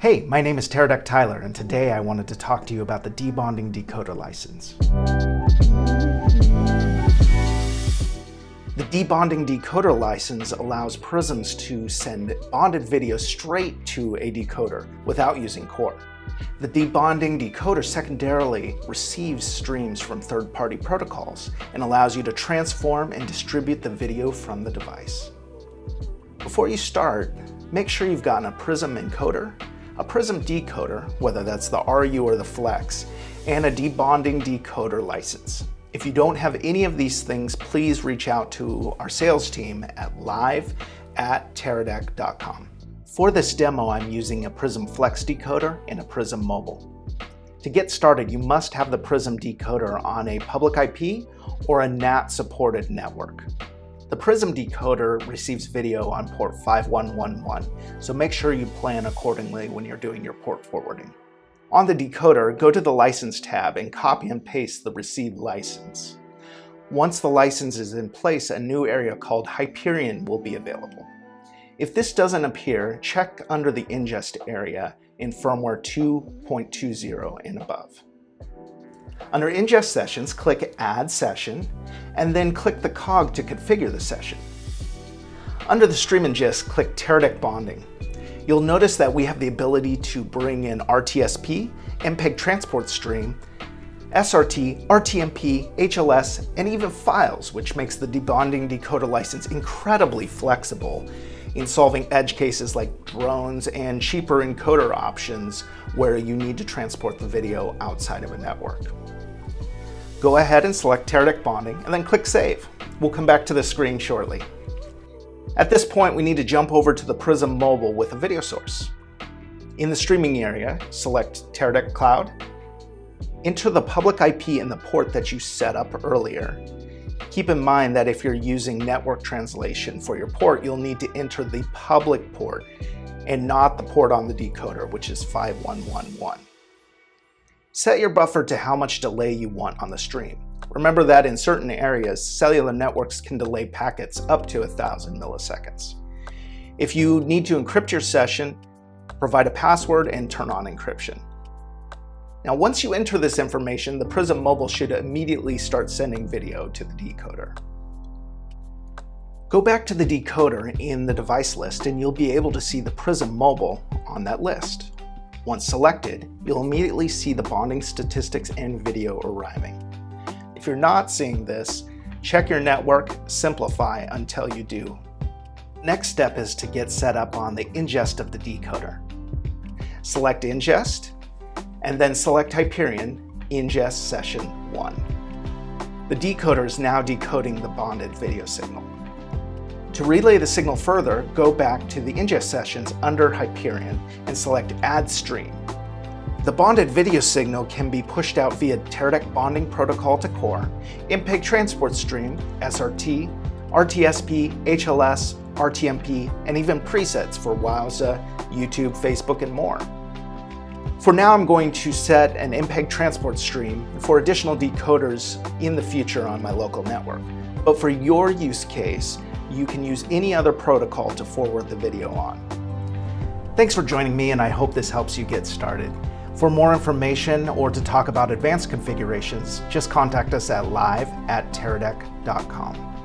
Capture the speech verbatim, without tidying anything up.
Hey, my name is Teradek Tyler, and today I wanted to talk to you about the Debonding Decoder license. The Debonding Decoder license allows prisms to send bonded video straight to a decoder without using core. The Debonding Decoder secondarily receives streams from third-party protocols and allows you to transform and distribute the video from the device. Before you start, make sure you've gotten a Prism encoder, a Prism decoder, whether that's the R U or the Flex, and a Debonding Decoder license. If you don't have any of these things, please reach out to our sales team at live at teradek dot com. For this demo, I'm using a Prism Flex decoder and a Prism Mobile. To get started, you must have the Prism decoder on a public I P or a N A T-supported network. The Prism decoder receives video on port five one one one, so make sure you plan accordingly when you're doing your port forwarding. On the decoder, go to the License tab and copy and paste the received license. Once the license is in place, a new area called Hyperion will be available. If this doesn't appear, check under the ingest area in firmware two point two zero and above. Under ingest sessions, click Add Session, and then click the cog to configure the session. Under the stream ingest, click Teradek Bonding. You'll notice that we have the ability to bring in R T S P, M P E G transport stream, S R T, R T M P, H L S, and even files, which makes the Debonding Decoder license incredibly flexible in solving edge cases like drones and cheaper encoder options where you need to transport the video outside of a network. Go ahead and select Teradek Bonding and then click Save. We'll come back to this screen shortly. At this point, we need to jump over to the Prism Mobile with a video source. In the streaming area, select Teradek Cloud, enter the public I P and the port that you set up earlier. Keep in mind that if you're using network translation for your port, you'll need to enter the public port and not the port on the decoder, which is five one one one. Set your buffer to how much delay you want on the stream. Remember that in certain areas, cellular networks can delay packets up to one thousand milliseconds. If you need to encrypt your session, provide a password and turn on encryption. Now, once you enter this information, the Prism Mobile should immediately start sending video to the decoder. Go back to the decoder in the device list and you'll be able to see the Prism Mobile on that list. Once selected, you'll immediately see the bonding statistics and video arriving. If you're not seeing this, check your network, simplify until you do. Next step is to get set up on the ingest of the decoder. Select Ingest, and then select Hyperion, Ingest Session one. The decoder is now decoding the bonded video signal. To relay the signal further, go back to the ingest sessions under Hyperion and select Add Stream. The bonded video signal can be pushed out via Teradek Bonding Protocol to Core, M P E G Transport Stream, S R T, R T S P, H L S, R T M P, and even presets for Wowza, YouTube, Facebook, and more. For now, I'm going to set an M P E G transport stream for additional decoders in the future on my local network. But for your use case, you can use any other protocol to forward the video on. Thanks for joining me, and I hope this helps you get started. For more information or to talk about advanced configurations, just contact us at live at teradek dot com.